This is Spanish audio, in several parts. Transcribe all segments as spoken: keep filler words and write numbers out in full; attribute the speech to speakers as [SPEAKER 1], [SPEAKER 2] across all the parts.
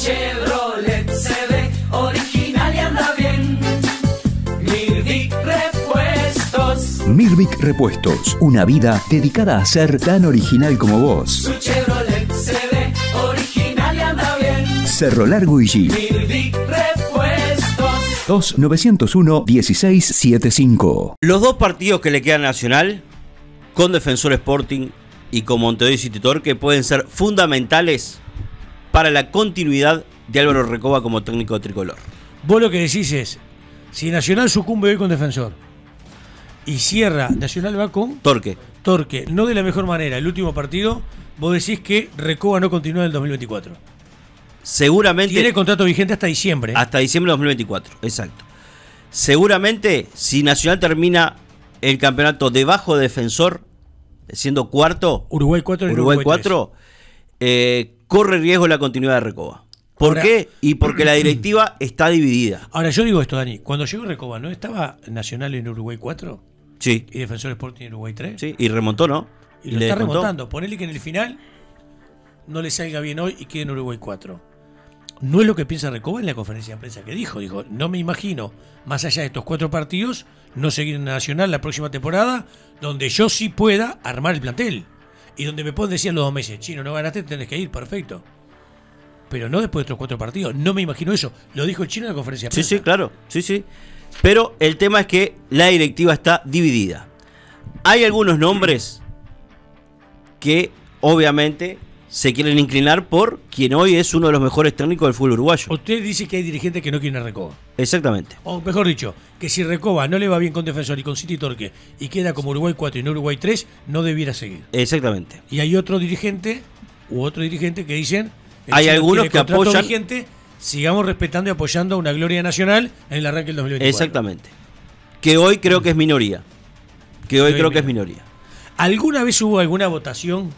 [SPEAKER 1] Chevrolet se ve original y anda bien. Mirvic Repuestos.
[SPEAKER 2] Mirvic Repuestos, una vida dedicada a ser tan original como vos.
[SPEAKER 1] Su Chevrolet se ve original y anda bien.
[SPEAKER 2] Cerro Largo y G.
[SPEAKER 1] Mirvic Repuestos.
[SPEAKER 2] dos nueve cero uno, uno seis siete cinco.
[SPEAKER 3] Los dos partidos que le quedan a Nacional, con Defensor Sporting y con Montevideo City Torque, pueden ser fundamentales para la continuidad de Álvaro Recoba como técnico de Tricolor.
[SPEAKER 4] Vos lo que decís es, si Nacional sucumbe hoy con Defensor y cierra, Nacional va con
[SPEAKER 3] Torque.
[SPEAKER 4] Torque, no de la mejor manera, el último partido, vos decís que Recoba no continúa en el dos mil veinticuatro.
[SPEAKER 3] Seguramente.
[SPEAKER 4] Tiene contrato vigente hasta diciembre.
[SPEAKER 3] Hasta diciembre de dos mil veinticuatro, exacto. Seguramente, si Nacional termina el campeonato debajo de Defensor, siendo cuarto,
[SPEAKER 4] Uruguay cuatro y
[SPEAKER 3] Uruguay
[SPEAKER 4] Uruguay
[SPEAKER 3] cuatro, eh, corre riesgo la continuidad de Recoba. ¿Por
[SPEAKER 4] Ahora,
[SPEAKER 3] qué? Y porque la directiva está dividida.
[SPEAKER 4] Ahora, yo digo esto, Dani. Cuando llegó Recoba, ¿no estaba Nacional en Uruguay cuatro?
[SPEAKER 3] Sí.
[SPEAKER 4] ¿Y Defensor Sporting en Uruguay tres?
[SPEAKER 3] Sí, y remontó, ¿no?
[SPEAKER 4] Y lo
[SPEAKER 3] Le
[SPEAKER 4] está
[SPEAKER 3] descontó.
[SPEAKER 4] remontando. Ponele que en el final no le salga bien hoy y quede en Uruguay cuatro. No es lo que piensa Recoba en la conferencia de prensa que dijo. Dijo, no me imagino, más allá de estos cuatro partidos, no seguir en Nacional la próxima temporada, donde yo sí pueda armar el plantel. Y donde me pueden decir en los dos meses, Chino, no ganaste, tenés que ir, perfecto. Pero no después de estos cuatro partidos. No me imagino eso. Lo dijo el Chino en la conferencia de
[SPEAKER 3] Sí,
[SPEAKER 4] prensa.
[SPEAKER 3] sí, claro. Sí, sí. Pero el tema es que la directiva está dividida. Hay algunos nombres que obviamente se quieren inclinar por quien hoy es uno de los mejores técnicos del fútbol uruguayo.
[SPEAKER 4] Usted dice que hay dirigentes que no quieren a Recoba.
[SPEAKER 3] Exactamente.
[SPEAKER 4] O mejor dicho, que si Recoba no le va bien con Defensor y con City Torque y queda como Uruguay cuatro y no Uruguay tres, no debiera seguir.
[SPEAKER 3] Exactamente.
[SPEAKER 4] Y hay otro dirigente u otro dirigente que dicen el
[SPEAKER 3] Hay
[SPEAKER 4] Chino
[SPEAKER 3] algunos
[SPEAKER 4] tiene
[SPEAKER 3] que
[SPEAKER 4] contrato
[SPEAKER 3] apoyan-
[SPEAKER 4] vigente, sigamos respetando y apoyando una gloria nacional en el arranque del dos mil veinticuatro.
[SPEAKER 3] Exactamente. Que hoy creo que es minoría. Que hoy
[SPEAKER 4] Que
[SPEAKER 3] creo
[SPEAKER 4] hoy
[SPEAKER 3] que es
[SPEAKER 4] minoría.
[SPEAKER 3] minoría.
[SPEAKER 4] ¿Alguna vez hubo alguna votación?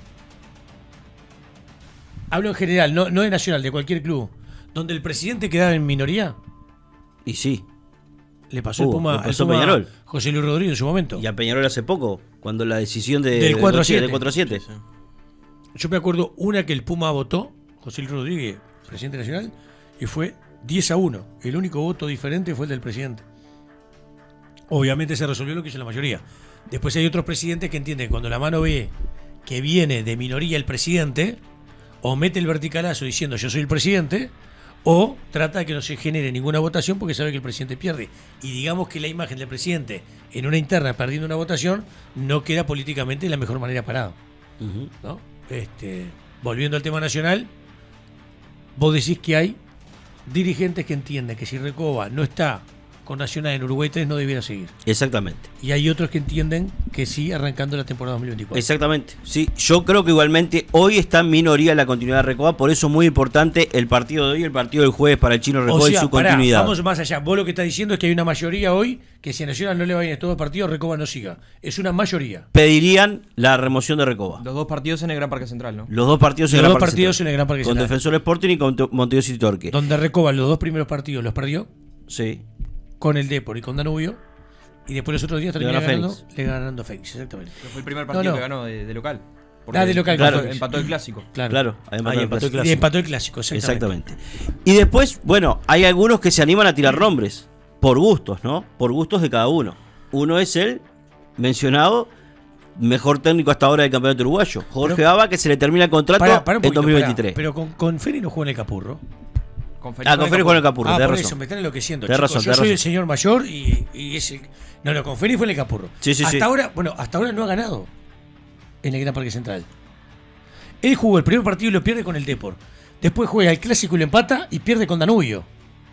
[SPEAKER 4] Hablo en general, no, no de Nacional, de cualquier club, donde el presidente quedaba en minoría.
[SPEAKER 3] Y sí.
[SPEAKER 4] Le pasó el
[SPEAKER 3] Hubo,
[SPEAKER 4] Puma,
[SPEAKER 3] le pasó
[SPEAKER 4] el Puma
[SPEAKER 3] a Peñarol.
[SPEAKER 4] José Luis Rodríguez en su momento.
[SPEAKER 3] Y a Peñarol hace poco, cuando la decisión de,
[SPEAKER 4] Del cuatro a
[SPEAKER 3] de-
[SPEAKER 4] siete.
[SPEAKER 3] del cuatro a siete.
[SPEAKER 4] Yo me acuerdo una que el Puma votó, José Luis Rodríguez, presidente nacional, y fue diez a uno. El único voto diferente fue el del presidente. Obviamente se resolvió lo que hizo la mayoría. Después hay otros presidentes que entienden que cuando la mano ve que viene de minoría el presidente, o mete el verticalazo diciendo yo soy el presidente, o trata de que no se genere ninguna votación porque sabe que el presidente pierde. Y digamos que la imagen del presidente en una interna perdiendo una votación no queda políticamente de la mejor manera parado.
[SPEAKER 3] Ujú.
[SPEAKER 4] ¿No? Este, volviendo al tema nacional, vos decís que hay dirigentes que entienden que si Recoba no está con Nacional en Uruguay tres no debiera seguir.
[SPEAKER 3] Exactamente.
[SPEAKER 4] Y hay otros que entienden que sí, arrancando la temporada dos mil veinticuatro.
[SPEAKER 3] Exactamente. Sí, yo creo que igualmente hoy está en minoría la continuidad de Recoba, por eso es muy importante el partido de hoy, el partido del jueves para el Chino Recoba
[SPEAKER 4] O sea,
[SPEAKER 3] y su
[SPEAKER 4] pará,
[SPEAKER 3] continuidad.
[SPEAKER 4] vamos más allá. Vos lo que estás diciendo es que hay una mayoría hoy que si a Nacional no le va bien estos dos partidos, Recoba no siga. Es una mayoría.
[SPEAKER 3] Pedirían la remoción de Recoba.
[SPEAKER 5] Los dos partidos en el Gran Parque Central, ¿no?
[SPEAKER 3] Los dos partidos en
[SPEAKER 4] Los
[SPEAKER 3] el
[SPEAKER 4] dos
[SPEAKER 3] Gran Parque
[SPEAKER 4] partidos
[SPEAKER 3] Central.
[SPEAKER 4] en el Gran Parque
[SPEAKER 3] Con
[SPEAKER 4] Central.
[SPEAKER 3] Defensor Sporting y con Montevideo City Torque.
[SPEAKER 4] Donde Recoba los dos primeros partidos los perdió
[SPEAKER 3] Sí.
[SPEAKER 4] con el Depor y con Danubio. Y después los otros días
[SPEAKER 3] Le
[SPEAKER 4] terminó
[SPEAKER 3] ganó a
[SPEAKER 4] ganando,
[SPEAKER 3] Fénix.
[SPEAKER 4] le ganando a Fénix, exactamente.
[SPEAKER 5] Que fue el primer partido
[SPEAKER 4] No, no.
[SPEAKER 5] que ganó de, de local.
[SPEAKER 4] Ah, de local,
[SPEAKER 5] empató,
[SPEAKER 4] claro.
[SPEAKER 5] empató el clásico.
[SPEAKER 4] Claro.
[SPEAKER 3] Claro, además
[SPEAKER 4] Ahí
[SPEAKER 3] del
[SPEAKER 4] empató, el
[SPEAKER 3] clásico.
[SPEAKER 4] clásico. Y empató el clásico, exactamente.
[SPEAKER 3] Exactamente. Y después, bueno, hay algunos que se animan a tirar nombres. Por gustos, ¿no? Por gustos de cada uno. Uno es el mencionado mejor técnico hasta ahora del campeonato uruguayo, Jorge
[SPEAKER 4] Pero-
[SPEAKER 3] Baba, que se le termina el contrato
[SPEAKER 4] Pará, pará un
[SPEAKER 3] en
[SPEAKER 4] poquito,
[SPEAKER 3] dos mil veintitrés.
[SPEAKER 4] pará. Pero con, con Feri no jugó en el Capurro.
[SPEAKER 5] Con
[SPEAKER 3] Ah, con Feri fue en el Capurro,
[SPEAKER 4] Ah,
[SPEAKER 3] tenés
[SPEAKER 4] por
[SPEAKER 3] razón.
[SPEAKER 4] eso, me están enloqueciendo.
[SPEAKER 3] Tenés
[SPEAKER 4] chicos.
[SPEAKER 3] razón,
[SPEAKER 4] Yo
[SPEAKER 3] tenés
[SPEAKER 4] soy el
[SPEAKER 3] razón.
[SPEAKER 4] señor mayor y, y es el... No, no, con Feri fue en el Capurro.
[SPEAKER 3] Sí, sí,
[SPEAKER 4] hasta
[SPEAKER 3] sí.
[SPEAKER 4] ahora, bueno, hasta ahora no ha ganado en el Gran Parque Central. Él jugó el primer partido y lo pierde con el Depor. Después juega el clásico y lo empata y pierde con Danubio.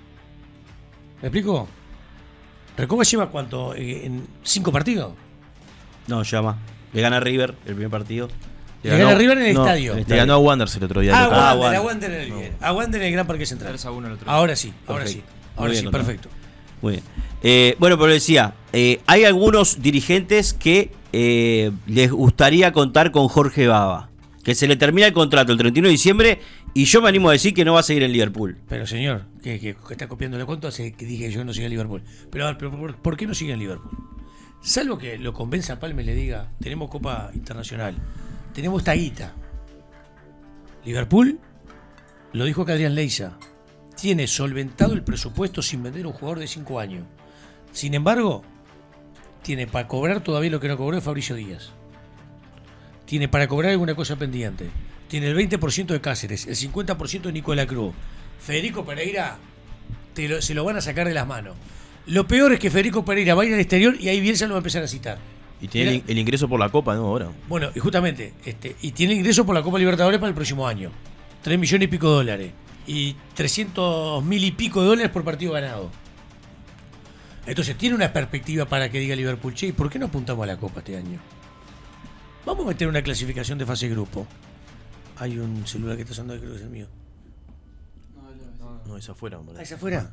[SPEAKER 4] ¿Me explico? ¿Recoba lleva cuánto? Eh, ¿En cinco partidos?
[SPEAKER 3] No, llama. Le gana a River el primer partido.
[SPEAKER 4] Le gana a River en el
[SPEAKER 3] No,
[SPEAKER 4] estadio.
[SPEAKER 3] en el
[SPEAKER 6] Le ganó a Wanderers el otro día.
[SPEAKER 4] Ah,
[SPEAKER 6] local.
[SPEAKER 3] Ah,
[SPEAKER 4] Wander,
[SPEAKER 3] Wander.
[SPEAKER 4] a Wander en el, a Wander en el Gran Parque Central.
[SPEAKER 5] tres a uno el otro día.
[SPEAKER 4] Ahora sí, ahora sí.
[SPEAKER 3] Perfecto.
[SPEAKER 4] Ahora
[SPEAKER 3] Muy
[SPEAKER 4] sí,
[SPEAKER 3] bien,
[SPEAKER 4] perfecto.
[SPEAKER 3] Muy bien. Eh, bueno, pero decía, eh, hay algunos dirigentes que eh, les gustaría contar con Jorge Baba, que se le termina el contrato el treinta y uno de diciembre y yo me animo a decir que no va a seguir en Liverpool.
[SPEAKER 4] Pero señor, que, que, que está copiándole cuánto hace que dije que yo no siga en Liverpool. Pero, a ver, pero ¿por, por qué no sigue en Liverpool? Salvo que lo convenza a Palme y le diga, tenemos Copa Internacional, tenemos esta guita. Liverpool lo dijo acá Adrián Leiza, tiene solventado el presupuesto sin vender un jugador de cinco años. Sin embargo, tiene para cobrar todavía lo que no cobró de Fabricio Díaz. Tiene para cobrar alguna cosa pendiente. Tiene el veinte por ciento de Cáceres, el cincuenta por ciento de Nicolás Cruz. Federico Pereira te lo, se lo van a sacar de las manos. Lo peor es que Federico Pereira va a ir al exterior y ahí Bielsa lo va a empezar a citar.
[SPEAKER 6] Y tiene el, el ingreso por la Copa, ¿no? Ahora.
[SPEAKER 4] Bueno, y justamente, este, y tiene ingreso por la Copa Libertadores para el próximo año. Tres millones y pico de dólares. Y trescientos mil y pico de dólares por partido ganado. Entonces tiene una perspectiva para que diga Liverpool, che, ¿por qué no apuntamos a la Copa este año? Vamos a meter una clasificación de fase grupo. Hay un celular que está sonando, creo que es el mío.
[SPEAKER 6] No, es afuera.
[SPEAKER 4] ¿Ah, es afuera?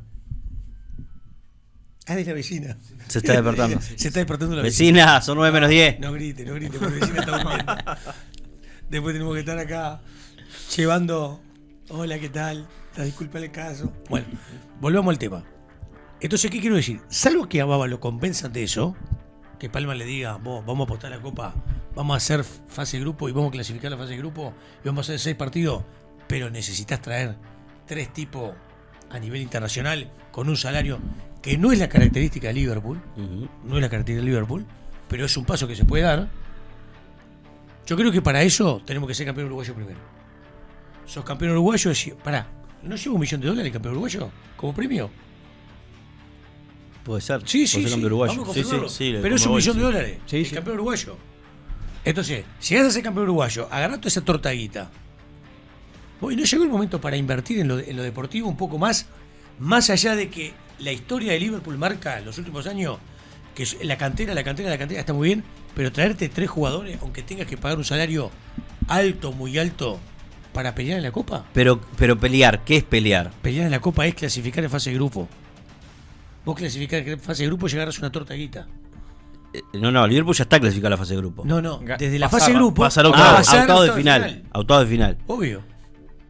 [SPEAKER 4] Ah, es la vecina.
[SPEAKER 3] Se está despertando.
[SPEAKER 4] Se está despertando la vecina.
[SPEAKER 3] Vecina, son nueve menos diez.
[SPEAKER 4] No grite, no grite, porque la vecina está durmiendo. Después tenemos que estar acá llevando. Hola, ¿qué tal? Disculpa el caso. Bueno, volvamos al tema. Entonces, ¿qué quiero decir? Salvo que a Baba lo convenzan de eso, que Palma le diga, vos, vamos a apostar la Copa, vamos a hacer fase de grupo y vamos a clasificar la fase de grupo y vamos a hacer seis partidos, pero necesitas traer tres tipos a nivel internacional con un salario que no es la característica de Liverpool, uh-huh. no es la característica de Liverpool, pero es un paso que se puede dar. Yo creo que para eso tenemos que ser campeón uruguayo primero. Sos campeón uruguayo, decís, pará, ¿no lleva un millón de dólares el campeón uruguayo como premio?
[SPEAKER 3] Puede ser.
[SPEAKER 4] Sí, sí,
[SPEAKER 3] puede ser
[SPEAKER 4] sí.
[SPEAKER 3] campeón uruguayo.
[SPEAKER 4] Vamos a
[SPEAKER 3] Sí,
[SPEAKER 4] confirmarlo.
[SPEAKER 3] sí, sí,
[SPEAKER 4] pero es un
[SPEAKER 3] voy,
[SPEAKER 4] millón
[SPEAKER 3] sí.
[SPEAKER 4] de dólares.
[SPEAKER 3] Sí,
[SPEAKER 4] el
[SPEAKER 3] sí.
[SPEAKER 4] campeón uruguayo. Entonces, llegás a ser campeón uruguayo, agarrás toda esa tortaguita. Vos, ¿y no llegó el momento para invertir en lo, en lo deportivo un poco más? Más allá de que la historia de Liverpool marca en los últimos años que la cantera, la cantera, la cantera está muy bien, pero traerte tres jugadores, aunque tengas que pagar un salario alto, muy alto, para pelear en la Copa.
[SPEAKER 3] Pero, pero pelear, ¿qué es pelear?
[SPEAKER 4] Pelear en la Copa es clasificar en fase de grupo. Vos clasificar en fase de grupo y llegarás a una tortaguita.
[SPEAKER 3] Eh, no, no, Liverpool ya está clasificado a la fase de grupo.
[SPEAKER 4] No, no, desde la
[SPEAKER 5] Pasar-
[SPEAKER 4] fase de grupo
[SPEAKER 6] pasar
[SPEAKER 3] Ah,
[SPEAKER 6] a octavo.
[SPEAKER 4] pasar a
[SPEAKER 3] octavo de
[SPEAKER 4] octavo
[SPEAKER 3] final. Octavo de final.
[SPEAKER 4] Obvio.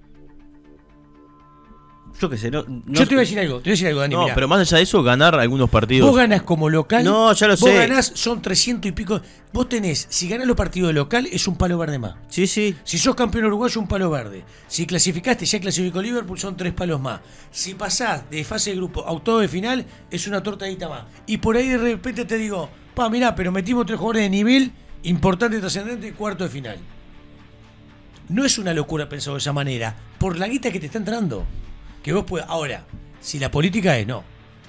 [SPEAKER 3] Yo qué sé, no. no
[SPEAKER 4] Yo te voy a decir algo, te voy a decir algo, Dani.
[SPEAKER 6] No,
[SPEAKER 4] mirá.
[SPEAKER 6] pero más allá de eso, ganar algunos partidos.
[SPEAKER 4] Vos ganás como local.
[SPEAKER 3] No, ya lo
[SPEAKER 4] vos
[SPEAKER 3] sé.
[SPEAKER 4] ganás, son trescientos y pico. Vos tenés, si ganás los partidos de local, es un palo verde más.
[SPEAKER 3] Sí, sí.
[SPEAKER 4] Si sos campeón uruguayo, un palo verde. Si clasificaste, ya clasificó Liverpool, son tres palos más. Si pasás de fase de grupo a octavo de final, es una tortadita más. Y por ahí de repente te digo, pa, mirá, pero metimos tres jugadores de nivel importante, trascendente, cuarto de final. No es una locura pensado de esa manera, por la guita que te está entrando. Que vos puedas. Ahora, si la política es no.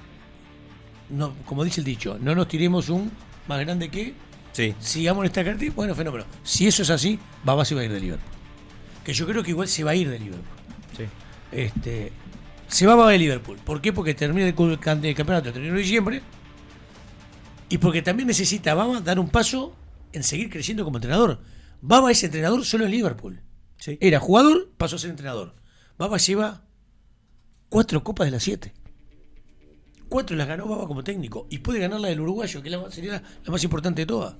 [SPEAKER 4] No, como dice el dicho, no nos tiremos un más grande que.
[SPEAKER 3] Sí.
[SPEAKER 4] Sigamos en esta cartilla, bueno, fenómeno. Si eso es así, Babá se va a ir de Liverpool. Que yo creo que igual se va a ir de Liverpool.
[SPEAKER 5] Sí.
[SPEAKER 4] Este, se va a Babá de Liverpool. ¿Por qué? Porque termina el, el campeonato el treinta y uno de diciembre. Y porque también necesita Baba dar un paso en seguir creciendo como entrenador. Baba es entrenador solo en Liverpool.
[SPEAKER 3] Sí.
[SPEAKER 4] Era jugador, pasó a ser entrenador. Baba lleva cuatro copas de las siete. Cuatro las ganó Baba como técnico. Y puede ganar la del uruguayo, que la, sería la, la más importante de todas.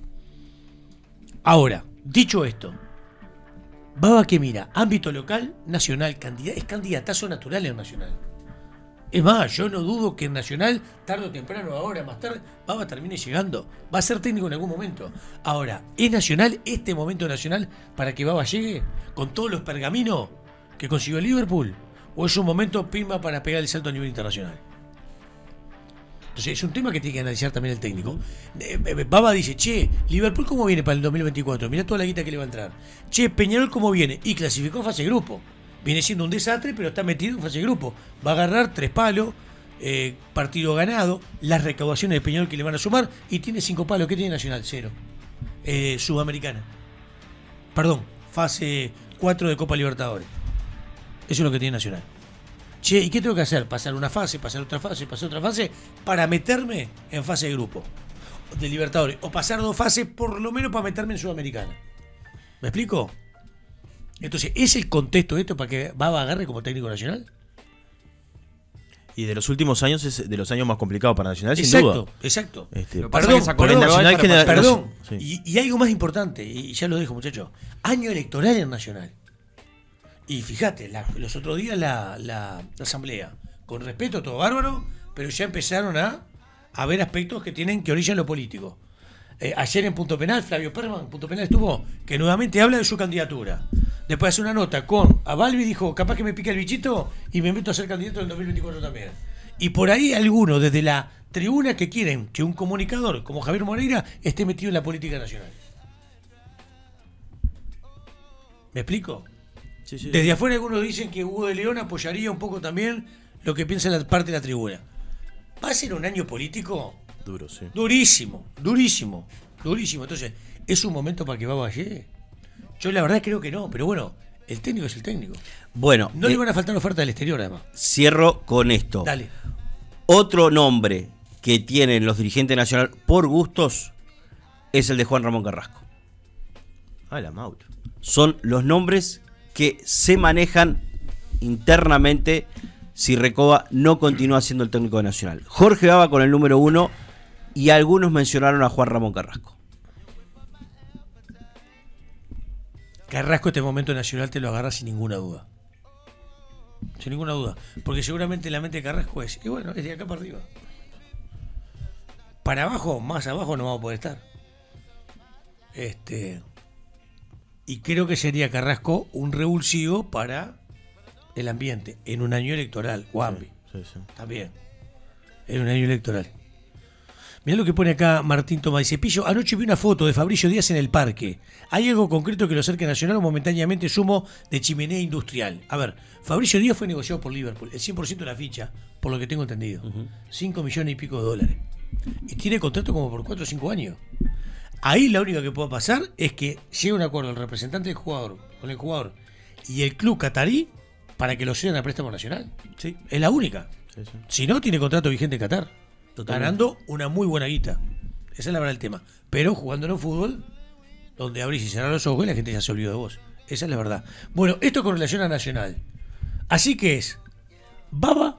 [SPEAKER 4] Ahora, dicho esto, Baba que mira, ámbito local, nacional, candidat, es candidatazo natural en Nacional. Es más, yo no dudo que en Nacional, tarde o temprano, ahora, más tarde, Baba termine llegando. Va a ser técnico en algún momento. Ahora, ¿es Nacional este momento nacional para que Baba llegue con todos los pergaminos que consiguió el Liverpool? ¿O es un momento pimba para pegar el salto a nivel internacional? Entonces es un tema que tiene que analizar también el técnico. Baba dice, che, Liverpool ¿cómo viene para el dos mil veinticuatro? Mirá toda la guita que le va a entrar. Che, Peñarol ¿cómo viene? Y clasificó en fase de grupo. Viene siendo un desastre, pero está metido en fase de grupo. Va a agarrar tres palos, eh, partido ganado, las recaudaciones de Peñarol que le van a sumar, y tiene cinco palos. ¿Qué tiene Nacional? Cero. Eh, Sudamericana. Perdón, fase cuatro de Copa Libertadores. Eso es lo que tiene Nacional. Che, ¿y qué tengo que hacer? Pasar una fase, pasar otra fase, pasar otra fase, para meterme en fase de grupo de Libertadores. O pasar dos fases, por lo menos para meterme en Sudamericana. ¿Me explico? Entonces, ¿es el contexto de esto para que Baba agarre como técnico nacional?
[SPEAKER 6] Y de los últimos años es de los años más complicados para Nacional, sin
[SPEAKER 4] Exacto,
[SPEAKER 6] duda.
[SPEAKER 4] exacto.
[SPEAKER 6] Este,
[SPEAKER 5] Lo que pasa
[SPEAKER 4] Perdón,
[SPEAKER 5] es que esa
[SPEAKER 4] perdón,
[SPEAKER 5] Conmebol
[SPEAKER 6] Nacional
[SPEAKER 5] para
[SPEAKER 6] genera-
[SPEAKER 5] pasar-
[SPEAKER 4] Perdón,
[SPEAKER 6] Sí.
[SPEAKER 4] y, y algo más importante, y ya lo dejo, muchachos. Año electoral en Nacional. Y fíjate, la- los otros días la, la- la asamblea, con respeto, todo bárbaro, pero ya empezaron a, a ver aspectos que tienen que orillan lo político. Eh, ayer en Punto Penal, Flavio Perman, en Punto Penal estuvo, que nuevamente habla de su candidatura. Después hace una nota con a Balbi, dijo, capaz que me pica el bichito y me meto a ser candidato en el dos mil veinticuatro también. Y por ahí algunos desde la tribuna que quieren que un comunicador como Javier Moreira esté metido en la política nacional. ¿Me explico?
[SPEAKER 6] Sí, sí.
[SPEAKER 4] Desde afuera algunos dicen que Hugo de León apoyaría un poco también lo que piensa la parte de la tribuna. ¿Va a ser un año político?
[SPEAKER 6] Duro, sí.
[SPEAKER 4] Durísimo, durísimo, durísimo. Entonces, ¿es un momento para que Baba llegue? Yo la verdad creo que no, pero bueno, el técnico es el técnico.
[SPEAKER 3] Bueno,
[SPEAKER 4] No
[SPEAKER 3] eh,
[SPEAKER 4] le van a faltar ofertas del exterior, además.
[SPEAKER 3] cierro con esto.
[SPEAKER 4] Dale.
[SPEAKER 3] Otro nombre que tienen los dirigentes nacionales por gustos es el de Juan Ramón Carrasco.
[SPEAKER 6] Ah, la Mauro.
[SPEAKER 3] Son los nombres que se manejan internamente si Recoba no continúa siendo el técnico de Nacional. Jorge Baba con el número uno y algunos mencionaron a Juan Ramón Carrasco.
[SPEAKER 4] Carrasco este momento nacional te lo agarra sin ninguna duda. Sin ninguna duda. Porque seguramente la mente de Carrasco es, y bueno, es de acá para arriba. Para abajo, más abajo no vamos a poder estar. Este... Y creo que sería Carrasco un revulsivo para el ambiente en un año electoral. Guambi.
[SPEAKER 6] Sí, sí.
[SPEAKER 4] También. En un año electoral. Mirá lo que pone acá Martín Tomás. Dice, Pillo, anoche vi una foto de Fabricio Díaz en el parque. ¿Hay algo concreto que lo acerque a Nacional o momentáneamente sumo de chimenea industrial? A ver, Fabricio Díaz fue negociado por Liverpool. El cien por ciento de la ficha, por lo que tengo entendido. cinco millones y pico de dólares. Y tiene contrato como por cuatro o cinco años. Ahí la única que puede pasar es que llegue un acuerdo el representante del jugador con el jugador y el club catarí para que lo cedan a préstamo nacional.
[SPEAKER 6] Sí.
[SPEAKER 4] Es la única.
[SPEAKER 6] Sí, sí.
[SPEAKER 4] Si no, tiene contrato vigente en Qatar.
[SPEAKER 3] Totalmente.
[SPEAKER 4] Ganando una muy buena guita. Esa es la verdad del tema. Pero jugando en un fútbol donde abrís y cerrás los ojos y la gente ya se olvidó de vos. Esa es la verdad. Bueno, esto con relación a Nacional. Así que es Baba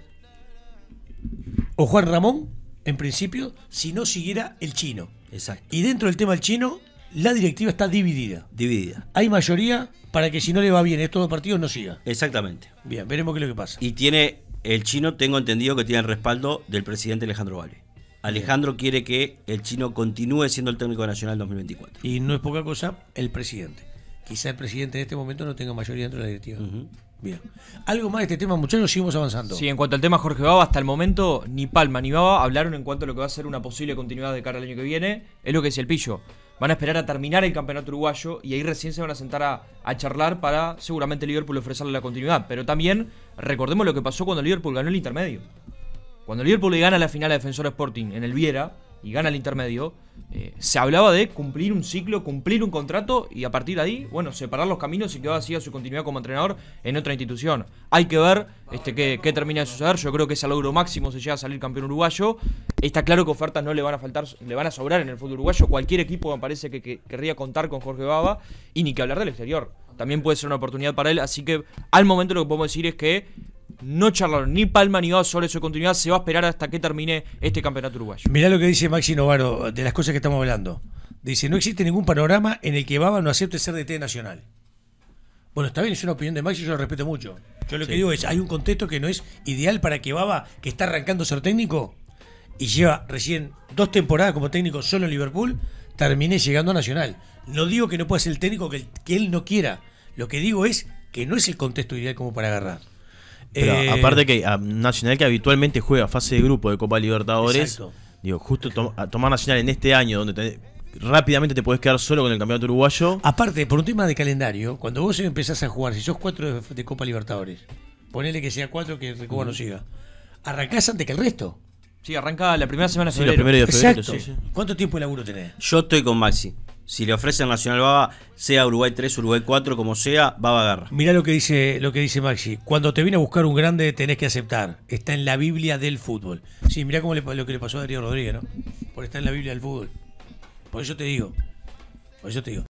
[SPEAKER 4] o Juan Ramón, en principio, si no siguiera el chino.
[SPEAKER 3] Exacto.
[SPEAKER 4] Y dentro del tema del chino, la directiva está dividida.
[SPEAKER 3] Dividida.
[SPEAKER 4] Hay mayoría para que si no le va bien estos dos partidos no siga.
[SPEAKER 3] Exactamente.
[SPEAKER 4] Bien, veremos qué es lo que pasa.
[SPEAKER 3] Y tiene, el chino tengo entendido que tiene el respaldo del presidente Alejandro Balbi. Alejandro quiere que el chino continúe siendo el técnico nacional dos mil veinticuatro.
[SPEAKER 4] Y no es poca cosa el presidente. Quizá el presidente en este momento no tenga mayoría dentro de la directiva.
[SPEAKER 3] Uh-huh.
[SPEAKER 4] Bien. ¿Algo más de este tema, muchachos? Seguimos avanzando.
[SPEAKER 5] Sí, en cuanto al tema Jorge Baba, hasta el momento ni Palma ni Baba hablaron en cuanto a lo que va a ser una posible continuidad de cara al año que viene. Es lo que decía el Pillo. Van a esperar a terminar el campeonato uruguayo y ahí recién se van a sentar a, a charlar para seguramente Liverpool ofrecerle la continuidad. Pero también recordemos lo que pasó cuando Liverpool ganó el intermedio. Cuando Liverpool le gana la final a Defensor Sporting en el Viera y gana el intermedio, eh, se hablaba de cumplir un ciclo, cumplir un contrato y a partir de ahí, bueno, separar los caminos y que va siga su continuidad como entrenador en otra institución. Hay que ver este, qué, qué termina de suceder. Yo creo que es el logro máximo si llega a salir campeón uruguayo. Está claro que ofertas no le van a faltar, le van a sobrar en el fútbol uruguayo. Cualquier equipo me parece que, que querría contar con Jorge Baba y ni que hablar del exterior. También puede ser una oportunidad para él, así que al momento lo que podemos decir es que no charlaron ni Palma ni Baba sobre su continuidad. Se va a esperar hasta que termine este campeonato uruguayo.
[SPEAKER 4] Mirá lo que dice Maxi Novaro de las cosas que estamos hablando. Dice, no existe ningún panorama en el que Baba no acepte ser D T nacional. Bueno, está bien, es una opinión de Maxi, yo lo respeto mucho. Yo lo
[SPEAKER 3] Sí.
[SPEAKER 4] que digo es, hay un contexto que no es ideal para que Baba, que está arrancando a ser técnico y lleva recién dos temporadas como técnico solo en Liverpool, termine llegando a Nacional. No digo que no pueda ser el técnico que, que él no quiera. Lo que digo es que no es el contexto ideal como para agarrar.
[SPEAKER 6] Pero
[SPEAKER 4] Eh,
[SPEAKER 6] aparte que a Nacional, que habitualmente juega fase de grupo de Copa Libertadores,
[SPEAKER 4] Exacto.
[SPEAKER 6] digo, justo to- a tomar Nacional en este año donde te- rápidamente te puedes quedar solo con el campeonato uruguayo.
[SPEAKER 4] Aparte, por un tema de calendario, cuando vos empezás a jugar, si sos cuatro de, de Copa Libertadores, ponele que sea cuatro que Recoba no siga, arrancás antes que el resto.
[SPEAKER 5] Sí, arranca la primera semana de
[SPEAKER 6] Sí, los
[SPEAKER 5] febrero.
[SPEAKER 6] primeros de febrero,
[SPEAKER 4] Exacto.
[SPEAKER 6] sí, sí.
[SPEAKER 4] ¿Cuánto tiempo de laburo tenés?
[SPEAKER 3] Yo estoy con Maxi. Si le ofrecen Nacional Baba, sea Uruguay tres, Uruguay cuatro, como sea, Baba agarra.
[SPEAKER 4] Mirá lo que dice lo que dice Maxi. Cuando te viene a buscar un grande tenés que aceptar. Está en la Biblia del fútbol. Sí, mirá cómo le, lo que le pasó a Darío Rodríguez, ¿no? Por estar en la Biblia del fútbol. Por eso te digo. Por eso te digo.